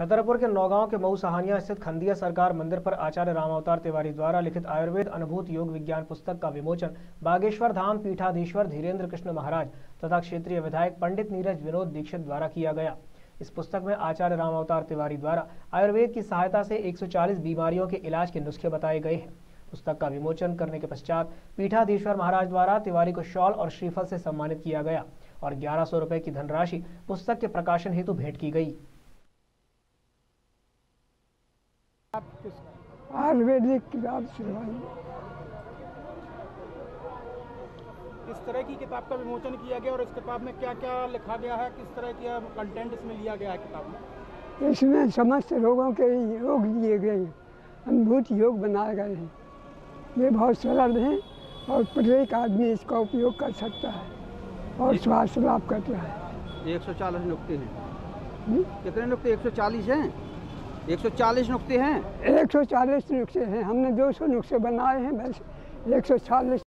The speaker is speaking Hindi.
छतरपुर के नौगांव के मऊ सहानिया स्थित खंदिया सरकार मंदिर पर आचार्य रामावतार तिवारी द्वारा लिखित आयुर्वेद अनुभूत योग विज्ञान पुस्तक का विमोचन बागेश्वर धाम पीठाधीश्वर धीरेन्द्र कृष्ण महाराज तथा क्षेत्रीय विधायक पंडित नीरज विनोद दीक्षित द्वारा किया गया। इस पुस्तक में आचार्य रामावतार तिवारी द्वारा आयुर्वेद की सहायता से 140 बीमारियों के इलाज के नुस्खे बताए गए हैं। पुस्तक का विमोचन करने के पश्चात पीठाधीश्वर महाराज द्वारा तिवारी को शॉल और श्रीफल से सम्मानित किया गया और 1100 रुपए की धनराशि पुस्तक के प्रकाशन हेतु भेंट की गई। आयुर्वेदिक किताब सुनवाई। किस तरह की किताब का विमोचन किया गया और इस किताब में क्या क्या लिखा गया है, किस तरह का कंटेंट इसमें लिया गया है किताब में? इसमें समस्त रोगों के योग दिए गए हैं, अनुभूत योग बनाए गए हैं। ये बहुत सरल हैं और प्रत्येक आदमी इसका उपयोग कर सकता है और स्वास्थ्य लाभ करता है। 140 नुक्ते हैं। कितने नुक्ते? 140 हैं। 140 नुक्ते हैं। 140 नुस्खे हैं। हमने 200 नुस्खे बनाए हैं, बस 140